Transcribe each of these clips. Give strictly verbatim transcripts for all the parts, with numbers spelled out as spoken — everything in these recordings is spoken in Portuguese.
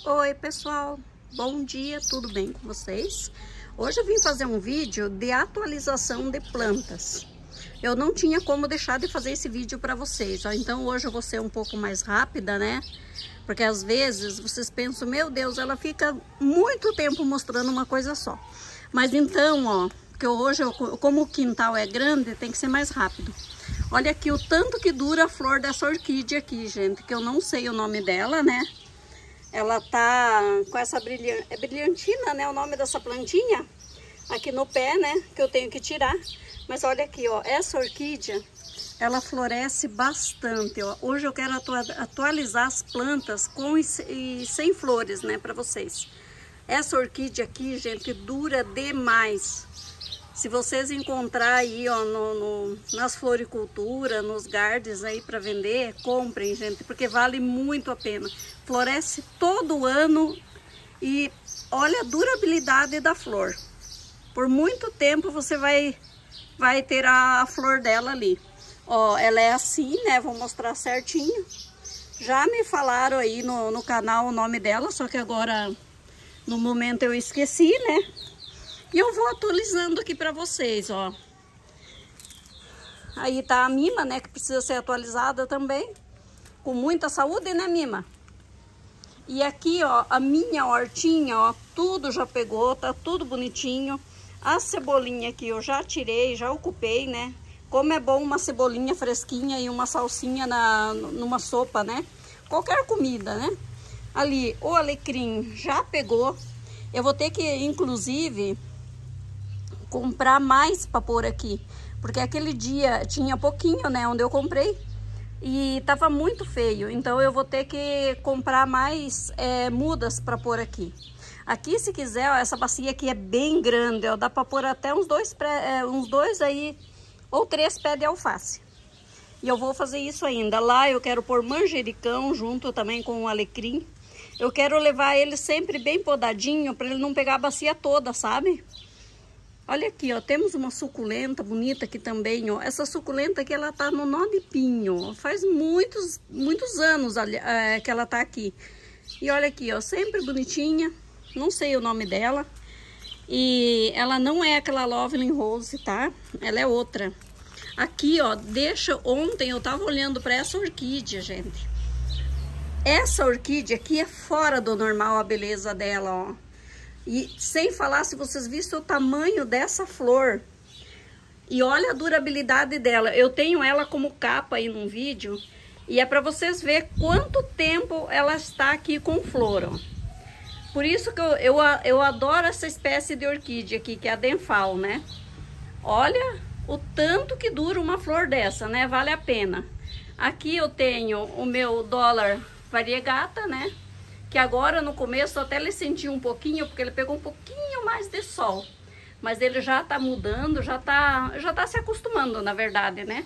Oi pessoal, bom dia, tudo bem com vocês? Hoje eu vim fazer um vídeo de atualização de plantas. Eu não tinha como deixar de fazer esse vídeo para vocês, ó. Então hoje eu vou ser um pouco mais rápida, né? Porque às vezes vocês pensam, meu Deus, ela fica muito tempo mostrando uma coisa só. Mas então, ó, que hoje, eu, como o quintal é grande, tem que ser mais rápido. Olha aqui o tanto que dura a flor dessa orquídea aqui, gente, que eu não sei o nome dela, né? Ela tá com essa brilhante, é brilhantina, né? O nome dessa plantinha aqui no pé, né? Que eu tenho que tirar. Mas olha aqui, ó, essa orquídea, ela floresce bastante, ó. Hoje eu quero atu atualizar as plantas com e, e sem flores, né? Para vocês. Essa orquídea aqui, gente, dura demais. Se vocês encontrar aí, ó, no, no, nas floriculturas, nos gardens aí para vender, comprem, gente, porque vale muito a pena. Floresce todo ano e olha a durabilidade da flor. Por muito tempo você vai, vai ter a, a flor dela ali. Ó, ela é assim, né? Vou mostrar certinho. Já me falaram aí no, no canal o nome dela, só que agora no momento eu esqueci, né? E eu vou atualizando aqui para vocês, ó. Aí tá a Mima, né, que precisa ser atualizada também. Com muita saúde, né, Mima? E aqui, ó, a minha hortinha, ó, tudo já pegou, tá tudo bonitinho. A cebolinha aqui eu já tirei, já ocupei, né? Como é bom uma cebolinha fresquinha e uma salsinha na, numa sopa, né? Qualquer comida, né? Ali, o alecrim já pegou. Eu vou ter que, inclusive, comprar mais para pôr aqui, porque aquele dia tinha pouquinho, né, onde eu comprei e tava muito feio, então eu vou ter que comprar mais é, mudas para pôr aqui. Aqui, se quiser, ó, essa bacia aqui é bem grande, ó, dá para pôr até uns dois, pré, é, uns dois aí ou três pés de alface. E eu vou fazer isso ainda. Lá eu quero pôr manjericão junto também com o alecrim. Eu quero levar ele sempre bem podadinho para ele não pegar a bacia toda, sabe? Olha aqui, ó, temos uma suculenta bonita aqui também, ó. Essa suculenta aqui, ela tá no nó de pinho. Faz muitos, muitos anos é, que ela tá aqui. E olha aqui, ó, sempre bonitinha. Não sei o nome dela. E ela não é aquela Lovely Rose, tá? Ela é outra. Aqui, ó, deixa... Ontem eu tava olhando pra essa orquídea, gente. Essa orquídea aqui é fora do normal a beleza dela, ó. E sem falar, se vocês vissem o tamanho dessa flor. E olha a durabilidade dela. Eu tenho ela como capa aí num vídeo. E é para vocês verem quanto tempo ela está aqui com flor, ó. Por isso que eu, eu, eu adoro essa espécie de orquídea aqui, que é a Denfal, né? Olha o tanto que dura uma flor dessa, né? Vale a pena. Aqui eu tenho o meu dólar variegata, né? Que agora no começo até ele sentiu um pouquinho, porque ele pegou um pouquinho mais de sol. Mas ele já tá mudando, já tá, já tá se acostumando, na verdade, né?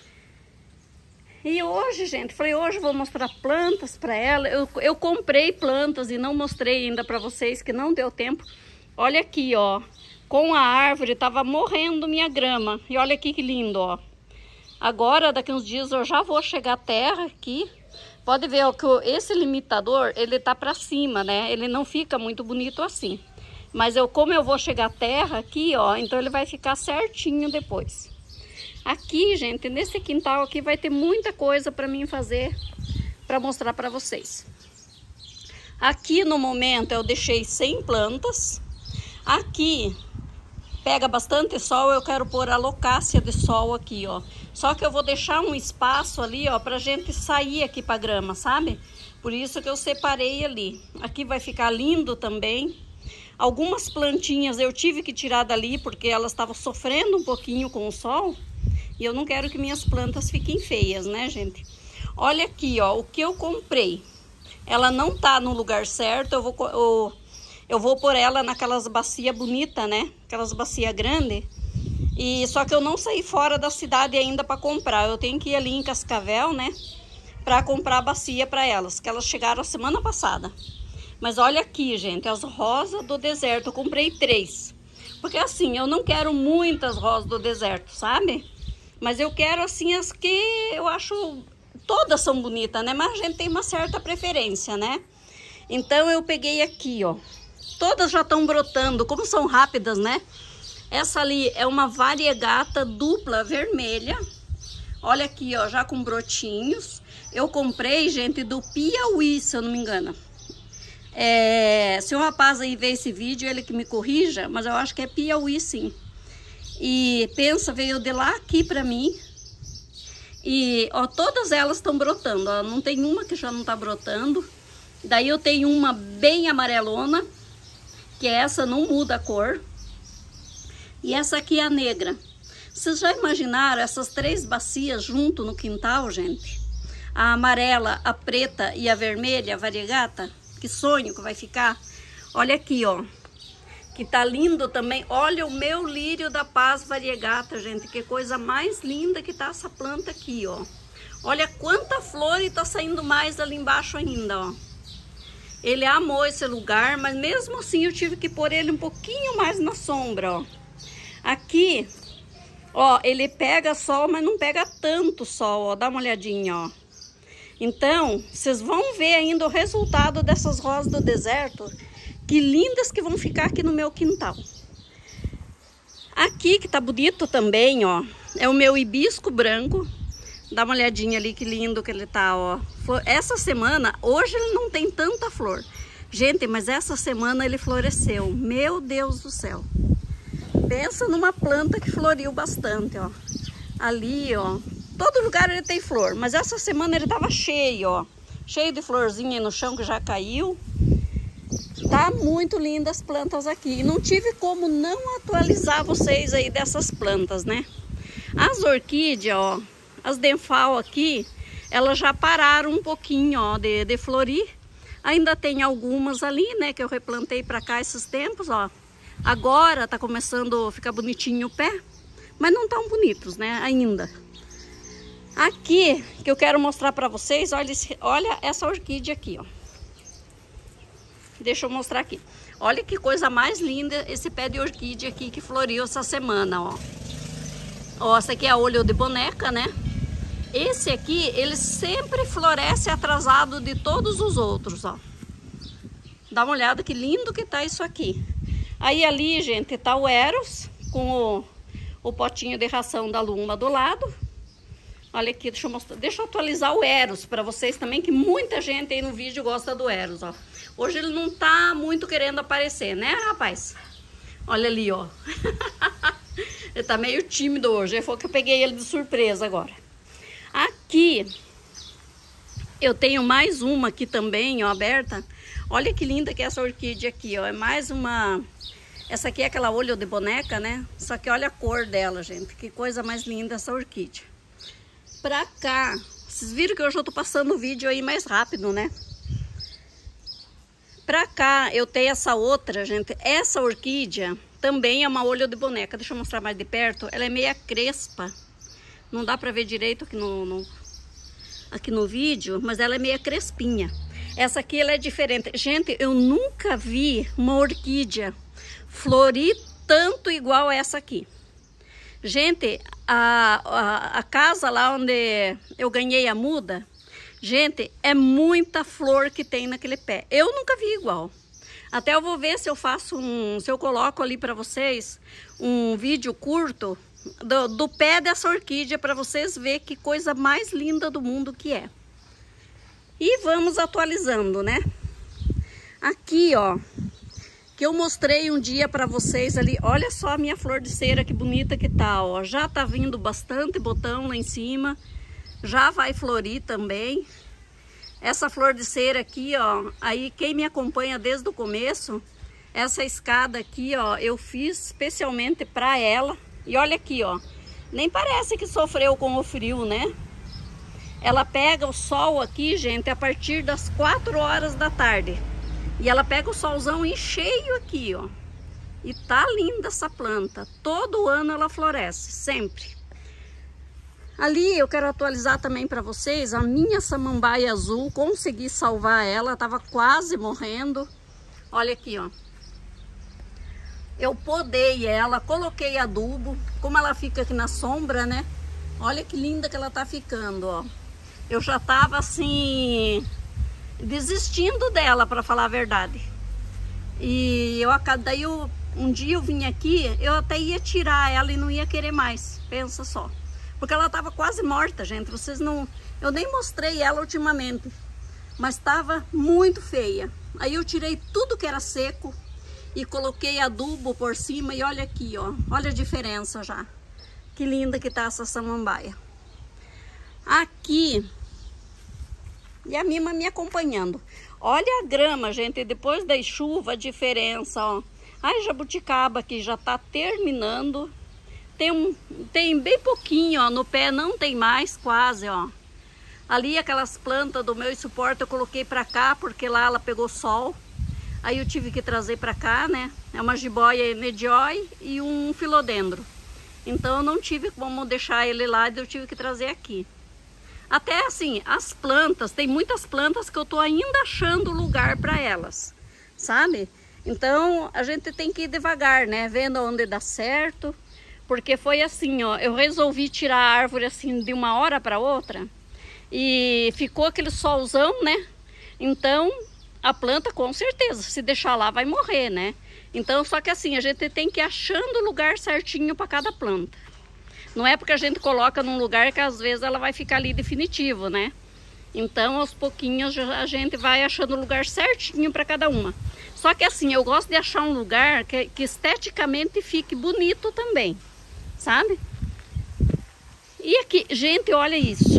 E hoje, gente, falei, hoje eu vou mostrar plantas pra ela. Eu, eu comprei plantas e não mostrei ainda pra vocês, que não deu tempo. Olha aqui, ó. Com a árvore tava morrendo minha grama. E olha aqui que lindo, ó. Agora, daqui uns dias, eu já vou chegar à terra aqui. Pode ver ó, que esse limitador, ele tá pra cima, né? Ele não fica muito bonito assim. Mas eu, como eu vou chegar à terra aqui, ó, então ele vai ficar certinho depois. Aqui, gente, nesse quintal aqui vai ter muita coisa pra mim fazer, pra mostrar pra vocês. Aqui no momento eu deixei cem plantas. Aqui pega bastante sol, eu quero pôr a locácia de sol aqui, ó. Só que eu vou deixar um espaço ali, ó, pra gente sair aqui pra grama, sabe? Por isso que eu separei ali. Aqui vai ficar lindo também. Algumas plantinhas eu tive que tirar dali, porque elas estavam sofrendo um pouquinho com o sol. E eu não quero que minhas plantas fiquem feias, né, gente? Olha aqui, ó, o que eu comprei. Ela não tá no lugar certo, eu vou... Eu, Eu vou pôr ela naquelas bacias bonitas, né? Aquelas bacias grandes. E só que eu não saí fora da cidade ainda para comprar. Eu tenho que ir ali em Cascavel, né? Para comprar a bacia para elas. Que elas chegaram a semana passada. Mas olha aqui, gente. As rosas do deserto. Eu comprei três. Porque assim, eu não quero muitas rosas do deserto, sabe? Mas eu quero assim as que eu acho... Todas são bonitas, né? Mas a gente tem uma certa preferência, né? Então eu peguei aqui, ó. Todas já estão brotando, como são rápidas, né? Essa ali é uma variegata dupla vermelha. Olha aqui, ó, já com brotinhos. Eu comprei, gente, do Piauí, se eu não me engano. É, se o rapaz aí ver esse vídeo, ele que me corrija, mas eu acho que é Piauí, sim. E pensa, veio de lá aqui pra mim. E, ó, todas elas estão brotando, ó. Não tem uma que já não tá brotando. Daí eu tenho uma bem amarelona, que essa não muda a cor. E essa aqui é a negra. Vocês já imaginaram essas três bacias junto no quintal, gente? A amarela, a preta e a vermelha, a variegata? Que sonho que vai ficar. Olha aqui, ó. Que tá lindo também. Olha o meu lírio da paz variegata, gente. Que coisa mais linda que tá essa planta aqui, ó. Olha quanta flor e tá saindo mais ali embaixo ainda, ó. Ele amou esse lugar, mas mesmo assim eu tive que pôr ele um pouquinho mais na sombra, ó. Aqui, ó, ele pega sol, mas não pega tanto sol, ó. Dá uma olhadinha, ó. Então, vocês vão ver ainda o resultado dessas rosas do deserto. Que lindas que vão ficar aqui no meu quintal. Aqui, que tá bonito também, ó. É o meu hibisco branco. Dá uma olhadinha ali, que lindo que ele tá, ó. Essa semana, hoje ele não tem tanta flor. Gente, mas essa semana ele floresceu. Meu Deus do céu. Pensa numa planta que floriu bastante, ó. Ali, ó. Todo lugar ele tem flor, mas essa semana ele tava cheio, ó. Cheio de florzinha aí no chão que já caiu. Tá muito linda as plantas aqui. E não tive como não atualizar vocês aí dessas plantas, né? As orquídeas, ó. As denfal aqui, elas já pararam um pouquinho, ó, de, de florir. Ainda tem algumas ali, né, que eu replantei pra cá esses tempos, ó. Agora tá começando a ficar bonitinho o pé, mas não tão bonitos, né, ainda. Aqui, que eu quero mostrar pra vocês, olha, olha essa orquídea aqui, ó. Deixa eu mostrar aqui. Olha que coisa mais linda esse pé de orquídea aqui que floriu essa semana, ó. Ó, essa aqui é a olho de boneca, né? Esse aqui, ele sempre floresce atrasado de todos os outros, ó. Dá uma olhada que lindo que tá isso aqui. Aí ali, gente, tá o Eros com o, o potinho de ração da Luma do lado. Olha aqui, deixa eu mostrar, deixa eu atualizar o Eros para vocês também, que muita gente aí no vídeo gosta do Eros, ó. Hoje ele não tá muito querendo aparecer, né, rapaz? Olha ali, ó. Ele tá meio tímido hoje, foi que eu peguei ele de surpresa agora. Aqui, eu tenho mais uma aqui também, ó, aberta. Olha que linda que é essa orquídea aqui, ó. É mais uma... Essa aqui é aquela olho de boneca, né? Só que olha a cor dela, gente. Que coisa mais linda essa orquídea. Pra cá, vocês viram que hoje eu tô passando o vídeo aí mais rápido, né? Pra cá, eu tenho essa outra, gente. Essa orquídea também é uma olho de boneca. Deixa eu mostrar mais de perto. Ela é meia crespa. Não dá pra ver direito aqui no, no, aqui no vídeo, mas ela é meia crespinha. Essa aqui, ela é diferente. Gente, eu nunca vi uma orquídea florir tanto igual essa aqui. Gente, a, a, a casa lá onde eu ganhei a muda, gente, é muita flor que tem naquele pé. Eu nunca vi igual. Até eu vou ver se eu faço um, se eu coloco ali para vocês um vídeo curto do, do pé dessa orquídea para vocês verem que coisa mais linda do mundo que é. E vamos atualizando, né? Aqui, ó, que eu mostrei um dia para vocês ali. Olha só a minha flor de cera, que bonita que tá, ó. Já tá vindo bastante botão lá em cima. Já vai florir também. Essa flor de cera aqui, ó. Aí quem me acompanha desde o começo, essa escada aqui, ó, eu fiz especialmente para ela. E olha aqui, ó. Nem parece que sofreu com o frio, né? Ela pega o sol aqui, gente, a partir das quatro horas da tarde. E ela pega o solzão em cheio aqui, ó. E tá linda essa planta. Todo ano ela floresce, sempre. Ali eu quero atualizar também para vocês a minha samambaia azul. Consegui salvar ela, tava quase morrendo. Olha aqui, ó. Eu podei ela, coloquei adubo. Como ela fica aqui na sombra, né? Olha que linda que ela tá ficando, ó. Eu já tava assim... desistindo dela, para falar a verdade. E eu, daí eu, um dia eu vim aqui, eu até ia tirar ela e não ia querer mais, pensa só. Porque ela estava quase morta, gente, vocês não... Eu nem mostrei ela ultimamente, mas estava muito feia. Aí eu tirei tudo que era seco e coloquei adubo por cima e olha aqui, ó, olha a diferença já. Que linda que tá essa samambaia. Aqui, e a Mima me acompanhando. Olha a grama, gente, depois da chuva, a diferença, ó. A jabuticaba aqui já tá terminando. Tem, um, tem bem pouquinho, ó, no pé não tem mais, quase, ó. Ali aquelas plantas do meu suporte eu coloquei pra cá, porque lá ela pegou sol. Aí eu tive que trazer pra cá, né? É uma jiboia medjoy e um filodendro. Então eu não tive como deixar ele lá, eu tive que trazer aqui. Até assim, as plantas, tem muitas plantas que eu tô ainda achando lugar para elas, sabe? Então a gente tem que ir devagar, né? Vendo onde dá certo. Porque foi assim, ó, eu resolvi tirar a árvore assim de uma hora para outra e ficou aquele solzão, né? Então a planta com certeza, se deixar lá vai morrer, né? Então só que assim, a gente tem que ir achando o lugar certinho para cada planta. Não é porque a gente coloca num lugar que às vezes ela vai ficar ali definitivo, né? Então aos pouquinhos a gente vai achando o lugar certinho para cada uma. Só que assim, eu gosto de achar um lugar que, que esteticamente fique bonito também, sabe? E aqui, gente, olha isso.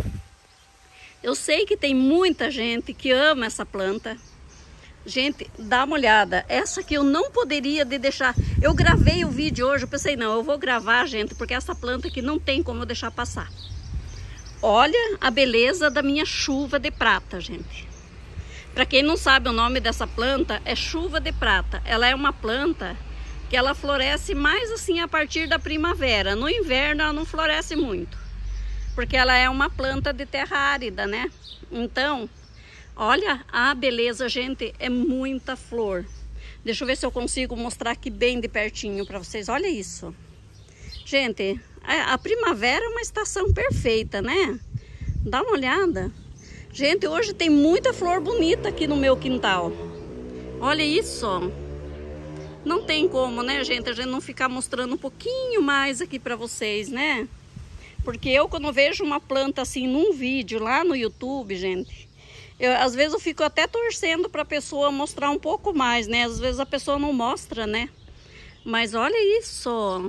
Eu sei que tem muita gente que ama essa planta. Gente, dá uma olhada. Essa aqui eu não poderia de deixar. Eu gravei o vídeo hoje, eu pensei, não, eu vou gravar, gente, porque essa planta aqui não tem como eu deixar passar. Olha a beleza da minha chuva de prata, gente. Para quem não sabe o nome dessa planta, é chuva de prata. Ela é uma planta que ela floresce mais assim a partir da primavera. No inverno ela não floresce muito, porque ela é uma planta de terra árida, né? Então, olha a beleza, gente, é muita flor. Deixa eu ver se eu consigo mostrar aqui bem de pertinho para vocês. Olha isso. Gente, a primavera é uma estação perfeita, né? Dá uma olhada. Gente, hoje tem muita flor bonita aqui no meu quintal. Olha isso. Não tem como, né, gente, a gente não ficar mostrando um pouquinho mais aqui para vocês, né? Porque eu, quando vejo uma planta assim num vídeo lá no YouTube, gente, eu, às vezes eu fico até torcendo para a pessoa mostrar um pouco mais, né? Às vezes a pessoa não mostra, né? Mas olha isso.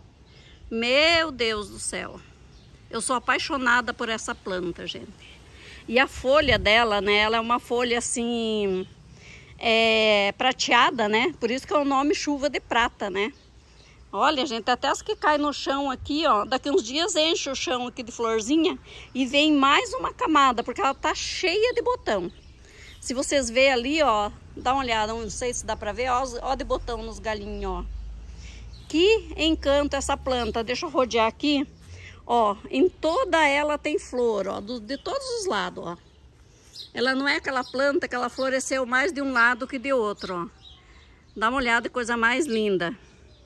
Meu Deus do céu. Eu sou apaixonada por essa planta, gente. E a folha dela, né? Ela é uma folha assim, é, prateada, né? Por isso que é o nome chuva de prata, né? Olha, gente, até as que caem no chão aqui, ó. Daqui uns dias enche o chão aqui de florzinha e vem mais uma camada, porque ela tá cheia de botão. Se vocês verem ali, ó, dá uma olhada, não sei se dá pra ver, ó, ó de botão nos galinhos, ó. Que encanto essa planta. Deixa eu rodear aqui. Ó, em toda ela tem flor, ó, do, de todos os lados, ó. Ela não é aquela planta que ela floresceu mais de um lado que de outro, ó. Dá uma olhada, coisa mais linda.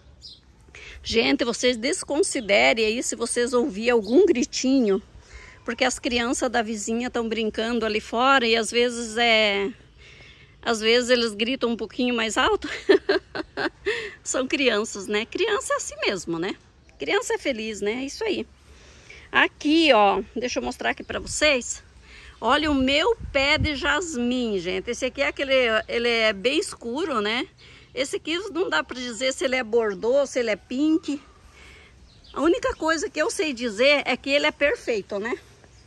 Gente, vocês desconsiderem aí se vocês ouvirem algum gritinho, porque as crianças da vizinha estão brincando ali fora e às vezes é... Às vezes eles gritam um pouquinho mais alto. São crianças, né? Criança é assim mesmo, né? Criança é feliz, né? É isso aí. Aqui, ó, deixa eu mostrar aqui pra vocês. Olha o meu pé de jasmim, gente. Esse aqui é aquele, ele é bem escuro, né? Esse aqui não dá pra dizer se ele é bordô, se ele é pink. A única coisa que eu sei dizer é que ele é perfeito, né?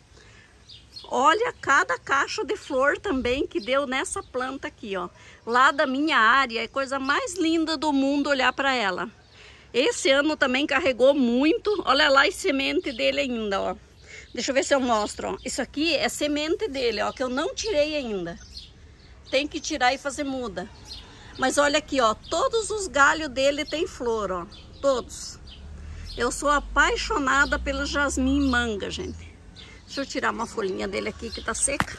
Olha cada caixa de flor também que deu nessa planta aqui, ó. Lá da minha área, é a coisa mais linda do mundo olhar pra ela. Esse ano também carregou muito. Olha lá a semente dele ainda, ó. Deixa eu ver se eu mostro, ó. Isso aqui é semente dele, ó, que eu não tirei ainda. Tem que tirar e fazer muda. Mas olha aqui, ó. Todos os galhos dele tem flor, ó. Todos. Eu sou apaixonada pelo jasmim manga, gente. Deixa eu tirar uma folhinha dele aqui que tá seca.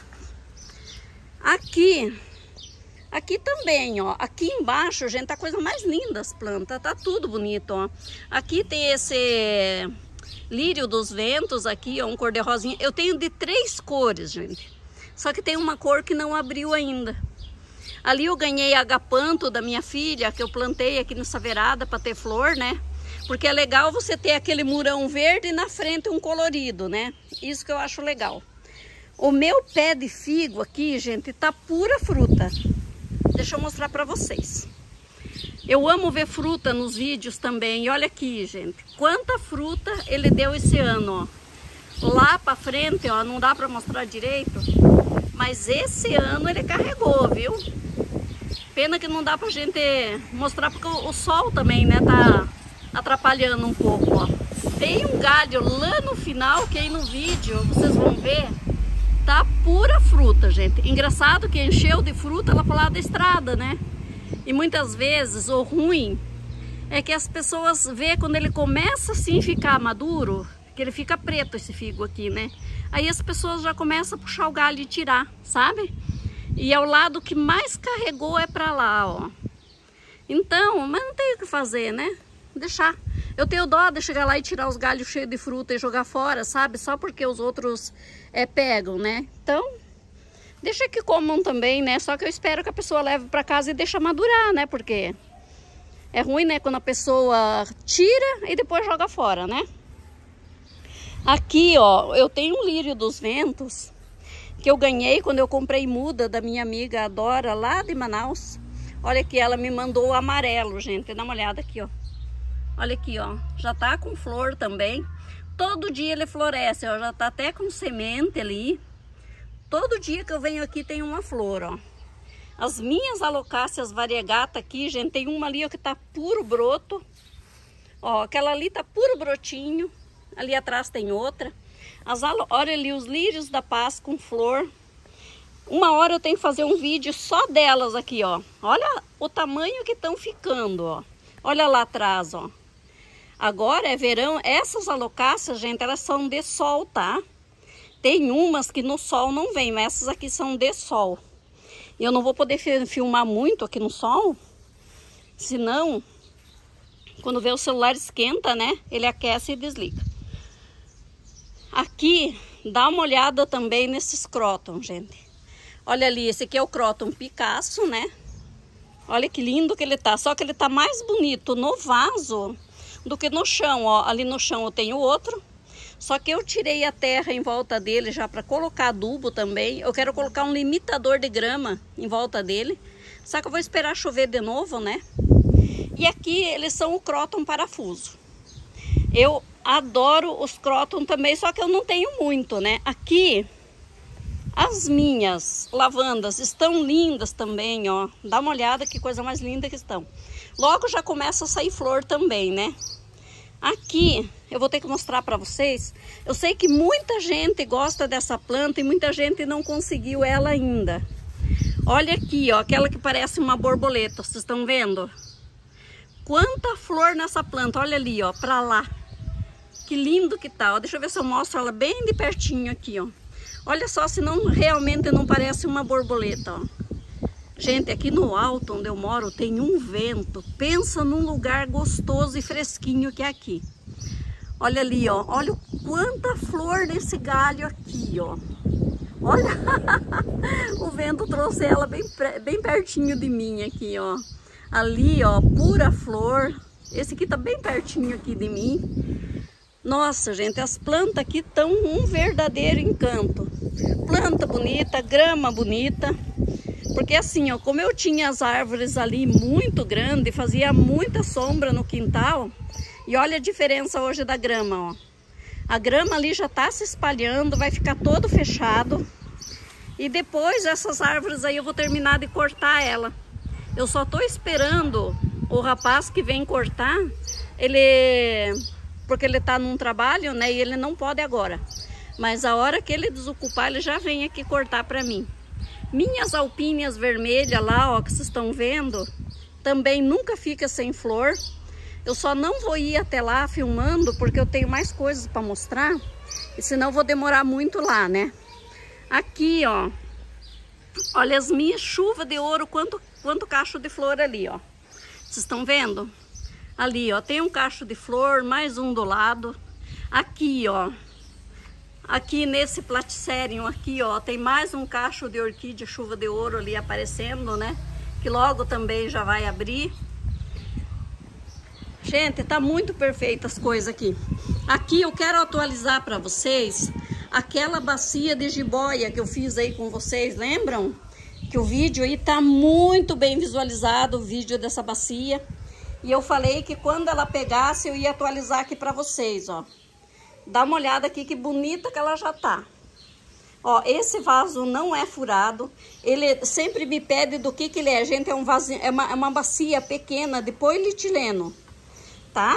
Aqui... Aqui também, ó, aqui embaixo, gente, tá a coisa mais linda as plantas, tá tudo bonito, ó. Aqui tem esse lírio dos ventos aqui, ó, um cor de rosinha. Eu tenho de três cores, gente. Só que tem uma cor que não abriu ainda. Ali eu ganhei agapanto da minha filha, que eu plantei aqui nessa verada para ter flor, né? Porque é legal você ter aquele murão verde e na frente um colorido, né? Isso que eu acho legal. O meu pé de figo aqui, gente, tá pura fruta. Deixa eu mostrar para vocês. Eu amo ver fruta nos vídeos também. E olha aqui, gente, quanta fruta ele deu esse ano, ó. Lá para frente, ó, não dá para mostrar direito, mas esse ano ele carregou, viu? Pena que não dá pra gente mostrar porque o, o sol também, né, tá atrapalhando um pouco, ó. Tem um galho lá no final que aí no vídeo vocês vão ver, tá pura fruta, gente. Engraçado que encheu de fruta lá pro lado da estrada, né? E muitas vezes o ruim é que as pessoas vê quando ele começa assim ficar maduro, que ele fica preto esse figo aqui, né? Aí as pessoas já começam a puxar o galho e tirar, sabe? E é o lado que mais carregou é pra lá, ó. Então, mas não tem o que fazer, né? Deixar. Eu tenho dó de chegar lá e tirar os galhos cheios de fruta e jogar fora, sabe? Só porque os outros é, pegam, né? Então, deixa que comam também, né? Só que eu espero que a pessoa leve pra casa e deixe madurar, né? Porque é ruim, né? Quando a pessoa tira e depois joga fora, né? Aqui, ó, eu tenho um lírio dos ventos que eu ganhei quando eu comprei muda da minha amiga Dora, lá de Manaus. Olha aqui, ela me mandou o amarelo, gente. Dá uma olhada aqui, ó. Olha aqui, ó. Já tá com flor também. Todo dia ele floresce, ó. Já tá até com semente ali. Todo dia que eu venho aqui tem uma flor, ó. As minhas alocáceas variegata aqui, gente, tem uma ali, ó, que tá puro broto. Ó, aquela ali tá puro brotinho. Ali atrás tem outra. As, olha ali os lírios da paz com flor. Uma hora eu tenho que fazer um vídeo só delas aqui, ó. Olha o tamanho que estão ficando, ó. Olha lá atrás, ó. Agora é verão. Essas alocáceas, gente, elas são de sol, tá? Tem umas que no sol não vem, mas essas aqui são de sol. E eu não vou poder filmar muito aqui no sol, senão, quando vê o celular esquenta, né? Ele aquece e desliga. Aqui, dá uma olhada também nesses crótons, gente. Olha ali, esse aqui é o cróton Picasso, né? Olha que lindo que ele tá. Só que ele tá mais bonito no vaso do que no chão, ó. Ali no chão eu tenho outro. Só que eu tirei a terra em volta dele já para colocar adubo também. Eu quero colocar um limitador de grama em volta dele. Só que eu vou esperar chover de novo, né? E aqui eles são o cróton parafuso. Eu adoro os cróton também, só que eu não tenho muito, né? Aqui, as minhas lavandas estão lindas também, ó. Dá uma olhada que coisa mais linda que estão. Logo já começa a sair flor também, né? Aqui, eu vou ter que mostrar para vocês. Eu sei que muita gente gosta dessa planta e muita gente não conseguiu ela ainda. Olha aqui, ó, aquela que parece uma borboleta, vocês estão vendo? Quanta flor nessa planta, olha ali, ó, pra lá. Que lindo que tá, ó. Deixa eu ver se eu mostro ela bem de pertinho aqui, ó. Olha só se não realmente não parece uma borboleta, ó. Gente, aqui no alto onde eu moro tem um vento. Pensa num lugar gostoso e fresquinho que é aqui. Olha ali, ó. Olha quanta flor nesse galho aqui, ó. Olha, o vento trouxe ela bem, bem pertinho de mim aqui, ó. Ali, ó, pura flor. Esse aqui tá bem pertinho aqui de mim. Nossa, gente, as plantas aqui estão um verdadeiro encanto. Planta bonita, grama bonita. Porque assim, ó, como eu tinha as árvores ali muito grandes, fazia muita sombra no quintal. E olha a diferença hoje da grama, ó. A grama ali já tá se espalhando, vai ficar todo fechado. E depois essas árvores aí eu vou terminar de cortar ela. Eu só tô esperando o rapaz que vem cortar, ele... porque ele tá num trabalho, né, e ele não pode agora. Mas a hora que ele desocupar, ele já vem aqui cortar pra mim. Minhas alpíneas vermelhas lá, ó, que vocês estão vendo, também nunca fica sem flor. Eu só não vou ir até lá filmando, porque eu tenho mais coisas para mostrar, e senão eu vou demorar muito lá, né? Aqui, ó, olha as minhas chuvas de ouro, quanto, quanto cacho de flor ali, ó. Vocês estão vendo? Ali, ó, tem um cacho de flor, mais um do lado. Aqui, ó, Aqui nesse platicérium aqui, ó, tem mais um cacho de orquídea chuva de ouro ali aparecendo, né? Que logo também já vai abrir. Gente, tá muito perfeita as coisas aqui. Aqui eu quero atualizar para vocês aquela bacia de jiboia que eu fiz aí com vocês, lembram? Que o vídeo aí tá muito bem visualizado, o vídeo dessa bacia. E eu falei que quando ela pegasse eu ia atualizar aqui para vocês, ó. Dá uma olhada aqui que bonita que ela já tá. Ó, esse vaso não é furado. Ele sempre me pede do que que ele é. Gente, é um vasinho, é uma, é uma bacia pequena de polietileno, tá?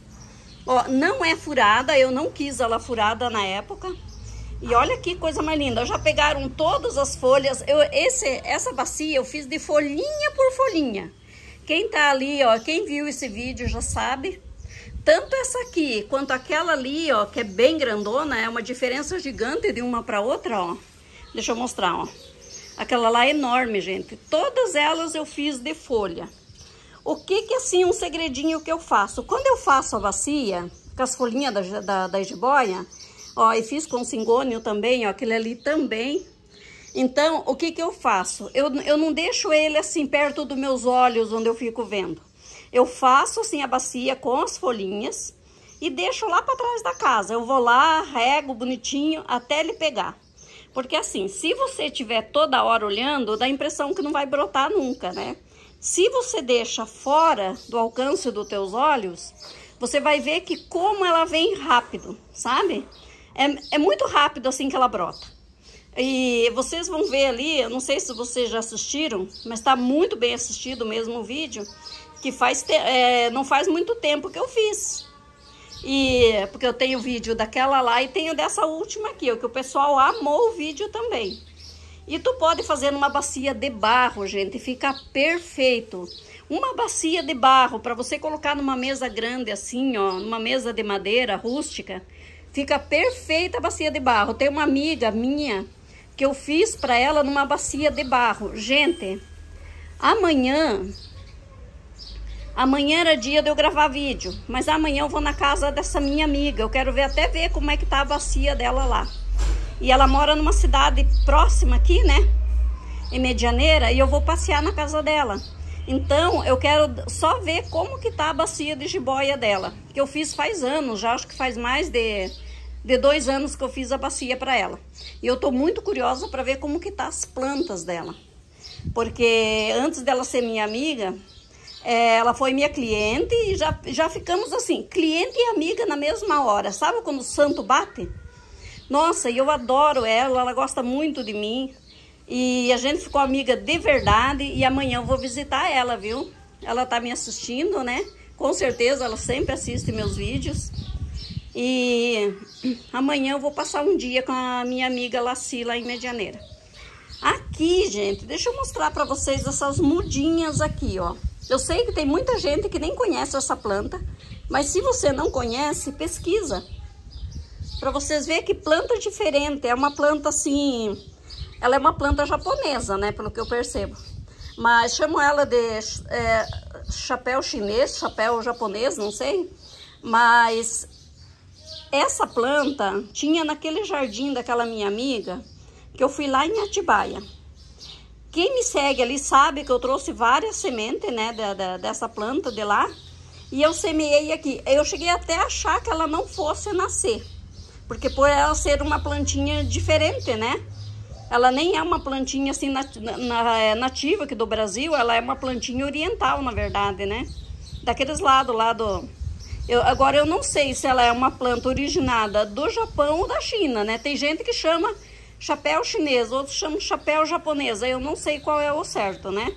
Ó, não é furada, eu não quis ela furada na época. E olha que coisa mais linda, já pegaram todas as folhas. Eu, esse, essa bacia eu fiz de folhinha por folhinha. Quem tá ali, ó, quem viu esse vídeo já sabe. Tanto essa aqui, quanto aquela ali, ó, que é bem grandona, é uma diferença gigante de uma para outra, ó. Deixa eu mostrar, ó. Aquela lá é enorme, gente. Todas elas eu fiz de folha. O que que, assim, um segredinho que eu faço? Quando eu faço a bacia, com as folhinhas da, da, da jiboia, ó, e fiz com cingônio também, ó, aquele ali também. Então, o que que eu faço? Eu, eu não deixo ele, assim, perto dos meus olhos, onde eu fico vendo. Eu faço assim a bacia com as folhinhas e deixo lá para trás da casa. Eu vou lá, rego bonitinho até ele pegar. Porque assim, se você estiver toda hora olhando, dá a impressão que não vai brotar nunca, né? Se você deixa fora do alcance dos teus olhos, você vai ver que como ela vem rápido, sabe? É, é muito rápido assim que ela brota. E vocês vão ver ali, eu não sei se vocês já assistiram, mas tá muito bem assistido mesmo o vídeo. Que faz é, não faz muito tempo que eu fiz. E porque eu tenho vídeo daquela lá e tenho dessa última aqui, ó, que o pessoal amou o vídeo também. E tu pode fazer numa bacia de barro, gente, fica perfeito. Uma bacia de barro para você colocar numa mesa grande assim, ó, numa mesa de madeira rústica, fica perfeita a bacia de barro. Tem uma amiga minha que eu fiz para ela numa bacia de barro. Gente, amanhã Amanhã era dia de eu gravar vídeo, mas amanhã eu vou na casa dessa minha amiga. Eu quero ver até ver como é que tá a bacia dela lá. E ela mora numa cidade próxima aqui, né? Em Medianeira, e eu vou passear na casa dela. Então, eu quero só ver como que tá a bacia de jiboia dela. Que eu fiz faz anos, já acho que faz mais de, de dois anos que eu fiz a bacia para ela. E eu tô muito curiosa para ver como que tá as plantas dela. Porque antes dela ser minha amiga... É, ela foi minha cliente e já, já ficamos assim, cliente e amiga na mesma hora. Sabe quando o santo bate? Nossa, e eu adoro ela, ela gosta muito de mim. E a gente ficou amiga de verdade e amanhã eu vou visitar ela, viu? Ela tá me assistindo, né? Com certeza, ela sempre assiste meus vídeos. E amanhã eu vou passar um dia com a minha amiga Laci lá em Medianeira. Aqui, gente, deixa eu mostrar pra vocês essas mudinhas aqui, ó. Eu sei que tem muita gente que nem conhece essa planta, mas se você não conhece, pesquisa. Para vocês verem que planta diferente. É uma planta assim, ela é uma planta japonesa, né, pelo que eu percebo. Mas chamo ela de é, chapéu chinês, chapéu japonês, não sei. Mas essa planta tinha naquele jardim daquela minha amiga, que eu fui lá em Atibaia. Quem me segue ali sabe que eu trouxe várias sementes, né, da, da, dessa planta de lá. E eu semeei aqui. Eu cheguei até a achar que ela não fosse nascer. Porque por ela ser uma plantinha diferente, né? Ela nem é uma plantinha assim nat, na, nativa aqui do Brasil. Ela é uma plantinha oriental, na verdade, né? Daqueles lados lá do... Eu, agora eu não sei se ela é uma planta originada do Japão ou da China, né? Tem gente que chama... chapéu chinês, outros chamam chapéu japonês. Eu não sei qual é o certo, né?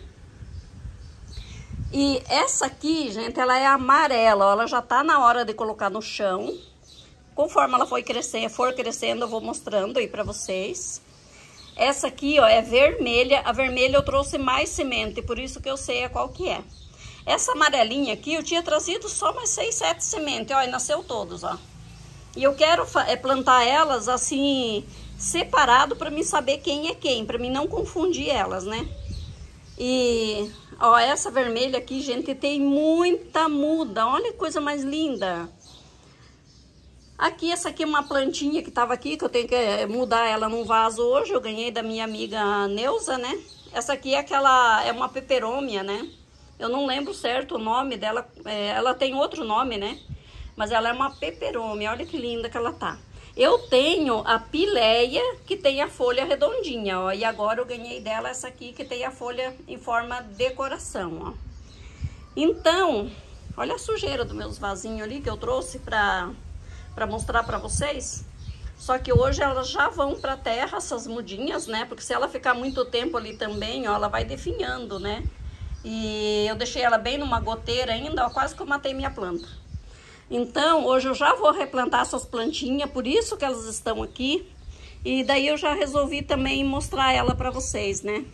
E essa aqui, gente, ela é amarela. Ó, ela já tá na hora de colocar no chão. Conforme ela for crescendo, for crescendo, eu vou mostrando aí pra vocês. Essa aqui, ó, é vermelha. A vermelha eu trouxe mais semente, por isso que eu sei a qual que é. Essa amarelinha aqui, eu tinha trazido só mais seis, sete sementes. Ó, e nasceu todos, ó. E eu quero é, plantar elas assim... separado para mim saber quem é quem, para mim não confundir elas, né? E ó, essa vermelha aqui, gente, tem muita muda. Olha que coisa mais linda. Aqui, essa aqui é uma plantinha que tava aqui, que eu tenho que mudar ela num vaso hoje. Eu ganhei da minha amiga Neuza, né? Essa aqui é aquela, é uma peperômia, né? Eu não lembro certo o nome dela, é, ela tem outro nome, né? Mas ela é uma peperômia, olha que linda que ela tá. Eu tenho a pileia, que tem a folha redondinha, ó. E agora eu ganhei dela essa aqui, que tem a folha em forma de decoração, ó. Então, olha a sujeira dos meus vasinhos ali, que eu trouxe pra, pra mostrar pra vocês. Só que hoje elas já vão pra terra, essas mudinhas, né? Porque se ela ficar muito tempo ali também, ó, ela vai definhando, né? E eu deixei ela bem numa goteira ainda, ó, quase que eu matei minha planta. Então, hoje eu já vou replantar essas plantinhas, por isso que elas estão aqui. E daí eu já resolvi também mostrar ela pra vocês, né?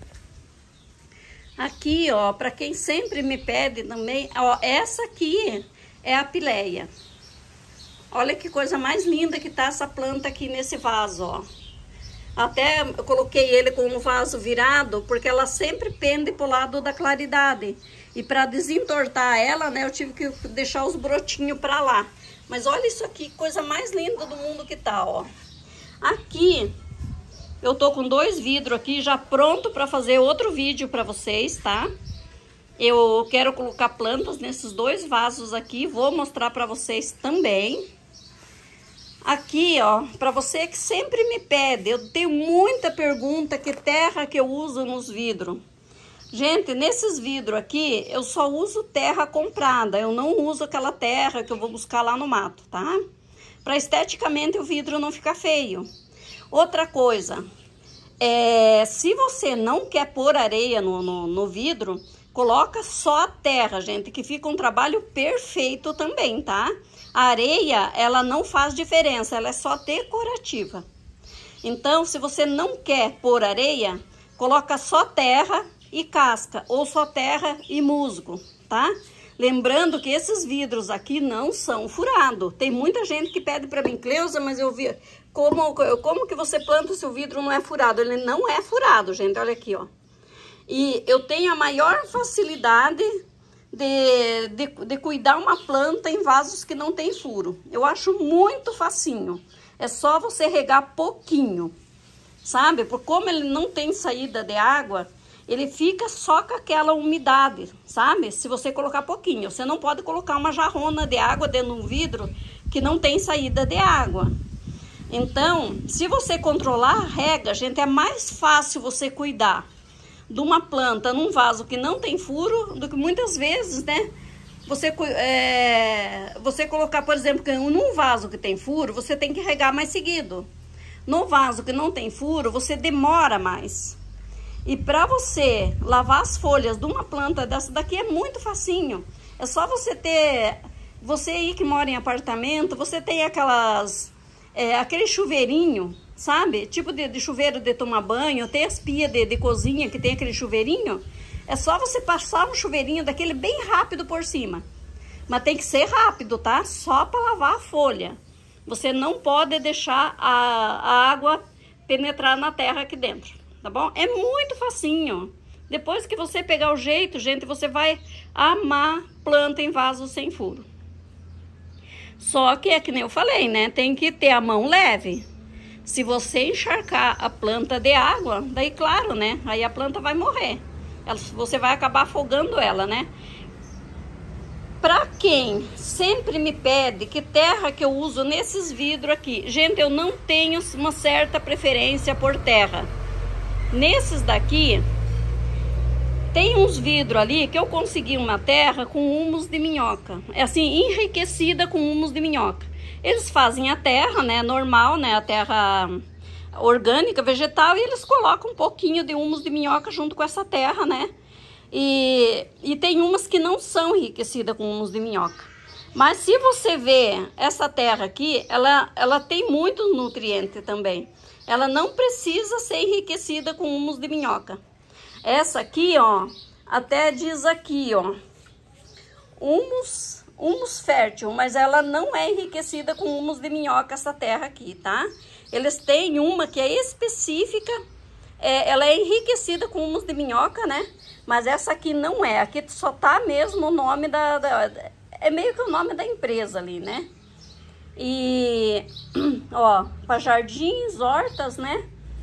Aqui, ó, pra quem sempre me pede também, ó, essa aqui é a pileia. Olha que coisa mais linda que tá essa planta aqui nesse vaso, ó. Até eu coloquei ele com um vaso virado, porque ela sempre pende pro lado da claridade. E para desentortar ela, né, eu tive que deixar os brotinhos para lá. Mas olha isso aqui, coisa mais linda do mundo que tá, ó. Aqui, eu tô com dois vidros aqui já pronto para fazer outro vídeo para vocês, tá? Eu quero colocar plantas nesses dois vasos aqui, vou mostrar para vocês também. Aqui, ó, para você que sempre me pede, eu tenho muita pergunta que terra que eu uso nos vidros. Gente, nesses vidros aqui, eu só uso terra comprada, eu não uso aquela terra que eu vou buscar lá no mato, tá? Para esteticamente o vidro não ficar feio. Outra coisa, é, se você não quer pôr areia no, no, no vidro, coloca só a terra, gente, que fica um trabalho perfeito também, tá? A areia, ela não faz diferença, ela é só decorativa. Então, se você não quer pôr areia, coloca só terra e casca, ou só terra e musgo, tá? Lembrando que esses vidros aqui não são furados. Tem muita gente que pede para mim, Cleusa, mas eu vi como, como que você planta se o vidro não é furado? Ele não é furado, gente, olha aqui, ó. E eu tenho a maior facilidade de, de, de cuidar uma planta em vasos que não tem furo. Eu acho muito facinho. É só você regar pouquinho, sabe? Porque como ele não tem saída de água, ele fica só com aquela umidade, sabe? Se você colocar pouquinho. Você não pode colocar uma jarrona de água dentro de um vidro que não tem saída de água. Então, se você controlar a rega, gente, é mais fácil você cuidar de uma planta num vaso que não tem furo do que muitas vezes, né? Você, é, você colocar, por exemplo, que num vaso que tem furo, você tem que regar mais seguido. No vaso que não tem furo, você demora mais. E para você lavar as folhas de uma planta dessa daqui é muito facinho. É só você ter... Você aí que mora em apartamento, você tem aquelas... É, aquele chuveirinho, sabe? Tipo de, de chuveiro de tomar banho, tem as pias de, de cozinha que tem aquele chuveirinho. É só você passar um chuveirinho daquele bem rápido por cima. Mas tem que ser rápido, tá? Só para lavar a folha. Você não pode deixar a, a água penetrar na terra aqui dentro, tá bom? É muito facinho. Depois que você pegar o jeito, gente, você vai amar planta em vaso sem furo. Só que é que nem eu falei, né? Tem que ter a mão leve. Se você encharcar a planta de água, daí claro, né? Aí a planta vai morrer. Ela, você vai acabar afogando ela, né? Pra quem sempre me pede que terra que eu uso nesses vidros aqui. Gente, eu não tenho uma certa preferência por terra. Nesses daqui, tem uns vidros ali que eu consegui uma terra com humus de minhoca. É assim, enriquecida com humus de minhoca. Eles fazem a terra, né, normal, né, a terra orgânica, vegetal, e eles colocam um pouquinho de humus de minhoca junto com essa terra, né? E, e tem umas que não são enriquecidas com humus de minhoca. Mas se você ver essa terra aqui, ela, ela tem muito nutriente também. Ela não precisa ser enriquecida com humus de minhoca. Essa aqui, ó, até diz aqui, ó, humus, humus fértil, mas ela não é enriquecida com humus de minhoca, essa terra aqui, tá? Eles têm uma que é específica, é, ela é enriquecida com humus de minhoca, né? Mas essa aqui não é, aqui só tá mesmo o nome da, da... É meio que o nome da empresa ali, né? E, ó, para jardins, hortas, né?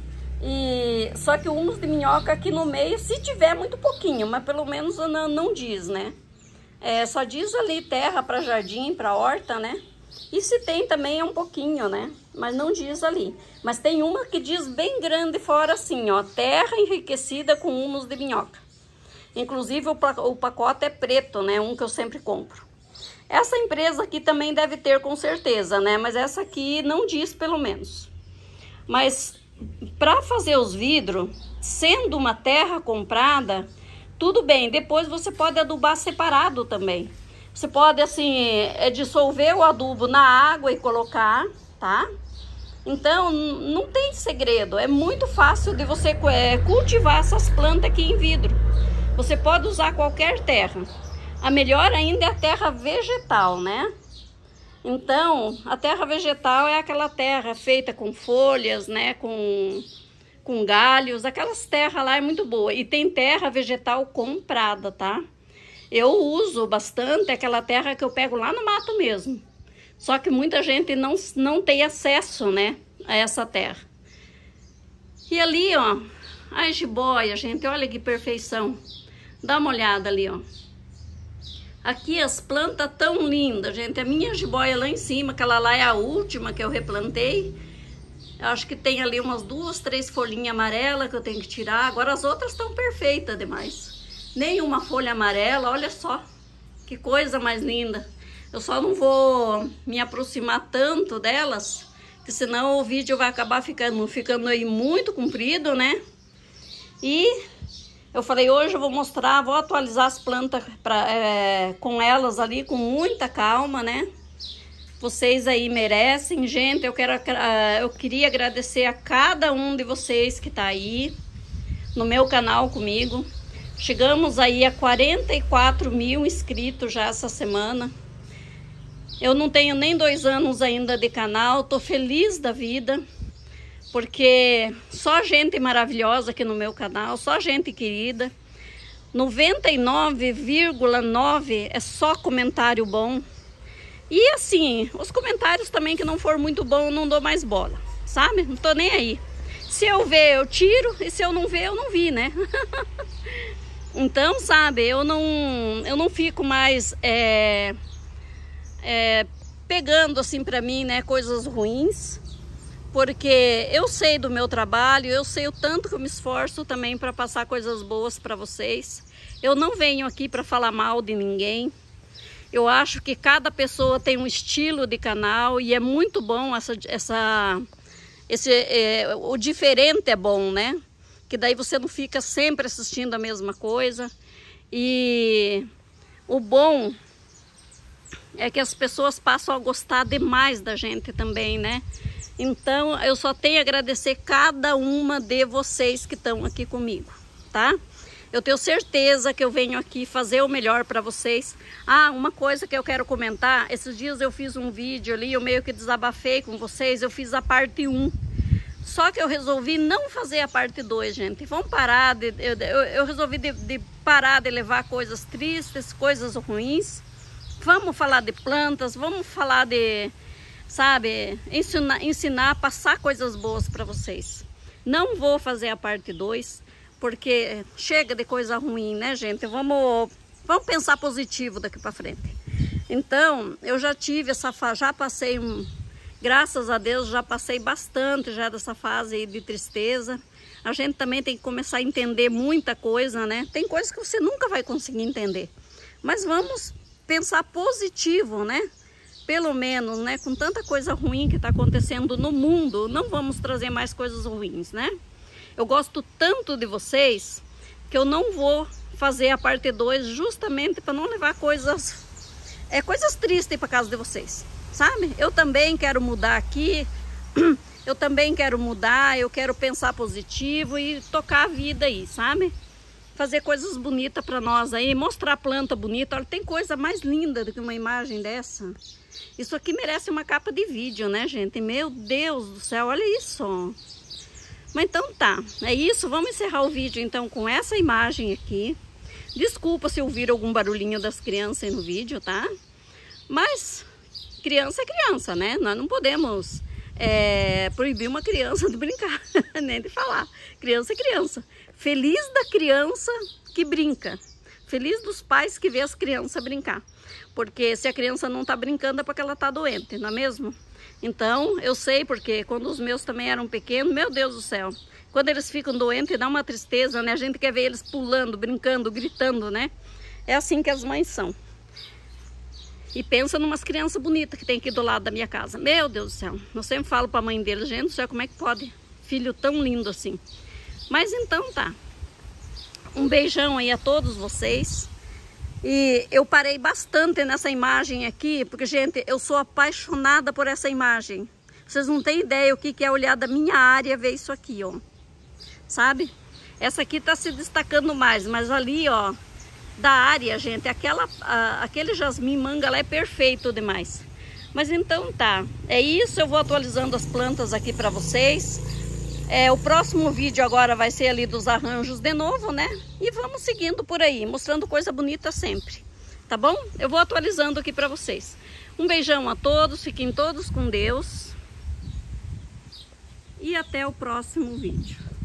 E só que o humus de minhoca aqui no meio, se tiver, muito pouquinho, mas pelo menos não, não diz, né? É, só diz ali terra para jardim, para horta, né? E se tem também é um pouquinho, né? Mas não diz ali. Mas tem uma que diz bem grande fora assim, ó. Terra enriquecida com humus de minhoca. Inclusive o, o pacote é preto, né? Um que eu sempre compro. Essa empresa aqui também deve ter com certeza, né? Mas essa aqui não diz pelo menos. Mas para fazer os vidros, sendo uma terra comprada, tudo bem. Depois você pode adubar separado também. Você pode, assim, é, dissolver o adubo na água e colocar, tá? Então, não tem segredo. É muito fácil de você é, cultivar essas plantas aqui em vidro. Você pode usar qualquer terra. A melhor ainda é a terra vegetal, né? Então, a terra vegetal é aquela terra feita com folhas, né? Com, com galhos. Aquelas terras lá é muito boa. E tem terra vegetal comprada, tá? Eu uso bastante aquela terra que eu pego lá no mato mesmo. Só que muita gente não, não tem acesso, né, a essa terra. E ali, ó, a jiboia, gente, olha que perfeição. Dá uma olhada ali, ó. Aqui as plantas tão lindas, gente. A minha jiboia lá em cima, aquela lá é a última que eu replantei. Eu acho que tem ali umas duas, três folhinhas amarelas que eu tenho que tirar. Agora as outras estão perfeitas demais. Nenhuma folha amarela, olha só, que coisa mais linda. Eu só não vou me aproximar tanto delas, que senão o vídeo vai acabar ficando, ficando aí muito comprido, né? E eu falei, hoje eu vou mostrar, vou atualizar as plantas pra, é, com elas ali, com muita calma, né? Vocês aí merecem, gente. Eu, quero, eu queria agradecer a cada um de vocês que tá aí no meu canal comigo. Chegamos aí a quarenta e quatro mil inscritos já essa semana. Eu não tenho nem dois anos ainda de canal, tô feliz da vida, porque só gente maravilhosa aqui no meu canal, só gente querida. noventa e nove vírgula nove é só comentário bom. E assim, os comentários também que não for muito bom, eu não dou mais bola, sabe? Não tô nem aí. Se eu ver, eu tiro, e se eu não ver, eu não vi, né? Então, sabe, eu não, eu não fico mais é, é, pegando assim pra mim, né, coisas ruins, porque eu sei do meu trabalho, eu sei o tanto que eu me esforço também para passar coisas boas para vocês. Eu não venho aqui para falar mal de ninguém. Eu acho que cada pessoa tem um estilo de canal e é muito bom essa, essa, esse, é, o diferente é bom, né? Que daí você não fica sempre assistindo a mesma coisa. E o bom é que as pessoas passam a gostar demais da gente também, né? Então, eu só tenho a agradecer cada uma de vocês que estão aqui comigo, tá? Eu tenho certeza que eu venho aqui fazer o melhor para vocês. Ah, uma coisa que eu quero comentar. Esses dias eu fiz um vídeo ali, eu meio que desabafei com vocês. Eu fiz a parte um. Só que eu resolvi não fazer a parte dois, gente. Vamos parar de... Eu, eu, eu resolvi de, de parar de levar coisas tristes, coisas ruins. Vamos falar de plantas, vamos falar de... Sabe? Ensinar, ensinar passar coisas boas para vocês. Não vou fazer a parte dois, porque chega de coisa ruim, né, gente? Vamos, vamos pensar positivo daqui para frente. Então, eu já tive essa fase, já passei um... Graças a Deus, já passei bastante já dessa fase aí de tristeza. A gente também tem que começar a entender muita coisa, né? Tem coisas que você nunca vai conseguir entender. Mas vamos pensar positivo, né? Pelo menos, né? Com tanta coisa ruim que está acontecendo no mundo, não vamos trazer mais coisas ruins, né? Eu gosto tanto de vocês que eu não vou fazer a parte dois justamente para não levar coisas, é, coisas tristes para casa de vocês. Sabe? Eu também quero mudar aqui, eu também quero mudar, eu quero pensar positivo e tocar a vida aí, sabe? Fazer coisas bonitas para nós aí, mostrar a planta bonita. Olha, tem coisa mais linda do que uma imagem dessa. Isso aqui merece uma capa de vídeo, né, gente? Meu Deus do céu, olha isso. Mas então tá, é isso. Vamos encerrar o vídeo então com essa imagem aqui. Desculpa se ouvir algum barulhinho das crianças aí no vídeo, tá? Mas... criança é criança, né? Nós não podemos é, proibir uma criança de brincar, nem de falar. Criança é criança. Feliz da criança que brinca. Feliz dos pais que vê as crianças brincar. Porque se a criança não tá brincando é porque ela tá doente, não é mesmo? Então, eu sei porque quando os meus também eram pequenos, meu Deus do céu, quando eles ficam doentes dá uma tristeza, né? A gente quer ver eles pulando, brincando, gritando, né? É assim que as mães são. E pensa numas crianças bonitas que tem aqui do lado da minha casa. Meu Deus do céu, eu sempre falo pra mãe deles, gente do céu, como é que pode filho tão lindo assim? Mas então tá. Um beijão aí a todos vocês. E eu parei bastante nessa imagem aqui, porque, gente, eu sou apaixonada por essa imagem. Vocês não têm ideia o que é olhar da minha área ver isso aqui, ó. Sabe? Essa aqui tá se destacando mais, mas ali, ó, da área, gente, aquela, a, aquele jasmim manga lá é perfeito demais. Mas então tá, é isso, eu vou atualizando as plantas aqui pra vocês. É, o próximo vídeo agora vai ser ali dos arranjos de novo, né? E vamos seguindo por aí, mostrando coisa bonita sempre, tá bom? Eu vou atualizando aqui pra vocês. Um beijão a todos, fiquem todos com Deus. E até o próximo vídeo.